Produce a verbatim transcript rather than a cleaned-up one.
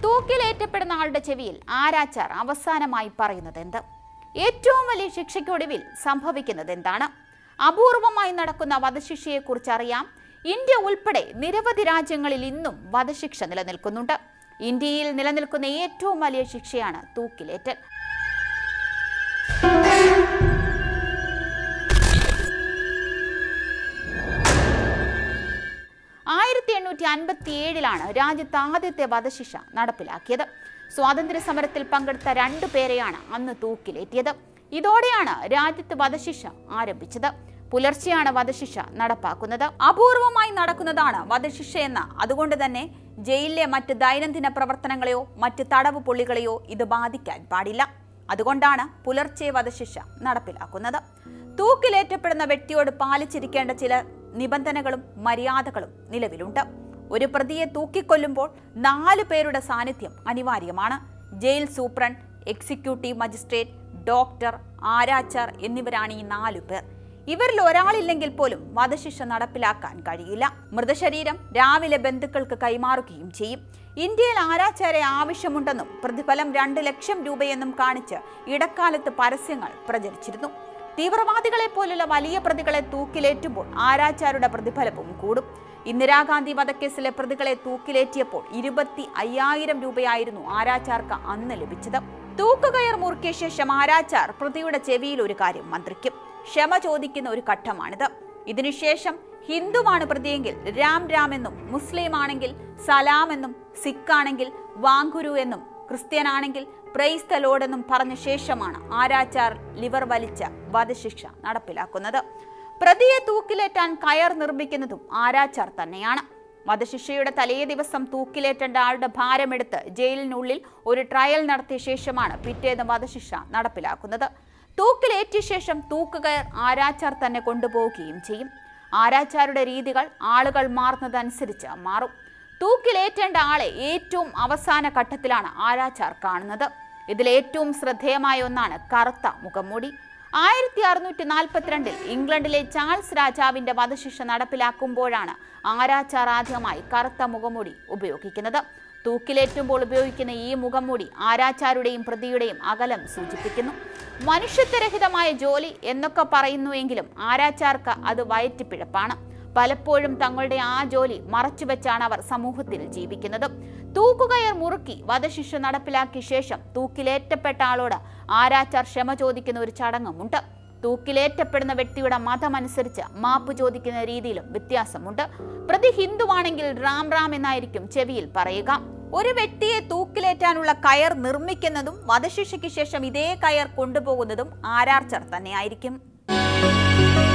തൂക്കിലേറ്റപ്പെടുന്ന ആളുടെ ചെവിയിൽ ആരാച്ചാർ അവസാനമായി പറയുന്നത് എന്ത്? ഏറ്റവും വലിയ ശിക്ഷയ്ക്കൊടുവിൽ സംഭവിക്കുന്നത് എന്താണ്? അപൂർവമായി നടക്കുന്ന വധശിക്ഷയെക്കുറിച്ച് അറിയാം. ഇന്ത്യ ഉൾപ്പെടെ നിരവധി രാജ്യങ്ങളിൽ ഇന്നും വധശിക്ഷ നിലനിൽക്കുന്നുണ്ട്. ഇന്ത്യയിൽ നിലനിൽക്കുന്ന ഏറ്റവും വലിയ ശിക്ഷയാണ് തൂക്കിലേറ്റൽ. ആയിരത്തി എണ്ണൂറ്റി അൻപത്തി ഏഴിലാണ് രാജ്യത്ത് ആദ്യത്തെ വധശിക്ഷ നടപ്പിലാക്കിയത്. സ്വാതന്ത്ര്യ സമരത്തിൽ പങ്കെടുത്ത രണ്ടു പേരെയാണ് അന്ന് തൂക്കിലേറ്റിയത്. ഇതോടെയാണ് രാജ്യത്ത് വധശിക്ഷ ആരംഭിച്ചത്. പുലർച്ചെയാണ് വധശിക്ഷ നടപ്പാക്കുന്നത്. അപൂർവമായി നടക്കുന്നതാണ് വധശിക്ഷ എന്ന അതുകൊണ്ട് തന്നെ ജയിലിലെ മറ്റ് ദൈനംദിന പ്രവർത്തനങ്ങളെയോ മറ്റ് തടവ് പുള്ളികളെയോ ഇത് ബാധിക്കാൻ പാടില്ല. അതുകൊണ്ടാണ് പുലർച്ചെ വധശിക്ഷ നടപ്പിലാക്കുന്നത്. തൂക്കിലേറ്റപ്പെടുന്ന വ്യക്തിയോട് പാലിച്ചിരിക്കേണ്ട ചില നിബന്ധനകളും മര്യാദകളും നിലവിലുണ്ട്. ഒരു പ്രതിയെ തൂക്കിക്കൊല്ലുമ്പോൾ നാലു പേരുടെ സാന്നിധ്യം അനിവാര്യമാണ്. Jail superintendent, executive magistrate, doctor, ആരാച്ചാർ എന്നിവരാണ് ഈ നാലു പേർ. ഇവരിൽ ഒരാളില്ലെങ്കിൽ പോലും വധശിക്ഷ നടപ്പിലാക്കാൻ കഴിയില്ല. മൃതശരീരം രാവിലെ ബന്ധുക്കൾക്ക് കൈമാറുകയും ചെയ്യും. ഇന്ത്യയിൽ ആരാച്ചാരെ ആവശ്യമുണ്ടെന്നും പ്രതിഫലം രണ്ട് ലക്ഷം രൂപയെന്നും കാണിച്ച് ഇടക്കാലത്ത് പരസ്യങ്ങൾ പ്രചരിച്ചിരുന്നു. തീവ്രവാദികളെ പോലുള്ള വലിയ പ്രതികളെ തൂക്കിലേറ്റുമ്പോൾ ആരാച്ചാരുടെ പ്രതിഫലവും കൂടും. ഇന്ദിരാഗാന്ധി വധക്കേസിലെ പ്രതികളെ തൂക്കിലേറ്റിയപ്പോൾ ഇരുപത്തി അയ്യായിരം രൂപയായിരുന്നു ആരാച്ചാർക്ക് അന്ന് ലഭിച്ചത്. തൂക്കുകയർ മുറുക്കിയ ശേഷം ആരാച്ചാർ പ്രതിയുടെ ചെവിയിൽ ഒരു കാര്യം മന്ത്രിക്കും. ക്ഷമ ചോദിക്കുന്ന ഒരു ഘട്ടമാണിത്. ഇതിനുശേഷം ഹിന്ദുവാണ് പ്രതിയെങ്കിൽ രാം രാം എന്നും, മുസ്ലിം ആണെങ്കിൽ സലാം എന്നും, സിഖ് ആണെങ്കിൽ വാങ്കുരു എന്നും, ക്രിസ്ത്യനാണെങ്കിൽ പ്രൈസ് ദ ലോർഡ് എന്നും പറഞ്ഞ ശേഷമാണ് ആരാച്ചാർ ലിവർ വലിച്ച വധശിക്ഷ നടപ്പിലാക്കുന്നത്. പ്രതിയെ തൂക്കിലേറ്റാൻ കയർ നിർമ്മിക്കുന്നതും ആരാച്ചാർ തന്നെയാണ്. വധശിക്ഷയുടെ തലേ ദിവസം തൂക്കിലേറ്റേണ്ട ആളുടെ ഭാരമെടുത്ത് ജയിലിനുള്ളിൽ ഒരു ട്രയൽ നടത്തിയ ശേഷമാണ് പിറ്റേന്ന് വധശിക്ഷ നടപ്പിലാക്കുന്നത്. തൂക്കിലേറ്റിയ ശേഷം തൂക്കുകയർ ആരാച്ചാർ തന്നെ കൊണ്ടുപോവുകയും ചെയ്യും. ആരാച്ചാരുടെ രീതികൾ ആളുകൾ മാറുന്നതനുസരിച്ച് മാറും. തൂക്കിലേറ്റേണ്ട ആളെ ഏറ്റവും അവസാന ഘട്ടത്തിലാണ് ആരാച്ചാർ കാണുന്നത്. ഇതിൽ ഏറ്റവും ശ്രദ്ധേയമായ ഒന്നാണ് കറുത്ത മുഖംമൂടി. ആയിരത്തി അറുന്നൂറ്റി നാൽപ്പത്തിരണ്ടിൽ ഇംഗ്ലണ്ടിലെ ചാൾസ് രാജാവിന്റെ വധശിക്ഷ നടപ്പിലാക്കുമ്പോഴാണ് ആരാച്ചാർ ആദ്യമായി കറുത്ത മുഖംമൂടി ഉപയോഗിക്കുന്നത്. തൂക്കിലേറ്റുമ്പോൾ ഉപയോഗിക്കുന്ന ഈ മുഖംമൂടി ആരാച്ചാരുടെയും പ്രതിയുടെയും അകലം സൂചിപ്പിക്കുന്നു. മനുഷ്യത്വരഹിതമായ ജോലി എന്നൊക്കെ പറയുന്നുവെങ്കിലും ആരാച്ചാർക്ക് അത് വയറ്റിപ്പിഴപ്പാണ്. പലപ്പോഴും തങ്ങളുടെ ആ ജോലി മറച്ചുവെച്ചാണ് അവർ സമൂഹത്തിൽ ജീവിക്കുന്നത്. തൂക്കുകയർ മുറുക്കി വധശിക്ഷ നടപ്പിലാക്കിയ ശേഷം തൂക്കിലേറ്റപ്പെട്ട ആളോട് ആരാച്ചാർ ക്ഷമ ചോദിക്കുന്ന ഒരു ചടങ്ങുമുണ്ട്. തൂക്കിലേറ്റപ്പെടുന്ന വ്യക്തിയുടെ മതമനുസരിച്ച് മാപ്പ് ചോദിക്കുന്ന രീതിയിലും വ്യത്യാസമുണ്ട്. പ്രതി ഹിന്ദുവാണെങ്കിൽ റാം റാം എന്നായിരിക്കും ചെവിയിൽ പറയുക. ഒരു വ്യക്തിയെ തൂക്കിലേറ്റാനുള്ള കയർ നിർമ്മിക്കുന്നതും വധശിക്ഷയ്ക്ക് ശേഷം ഇതേ കയർ കൊണ്ടുപോകുന്നതും ആരാച്ചാർ തന്നെയായിരിക്കും.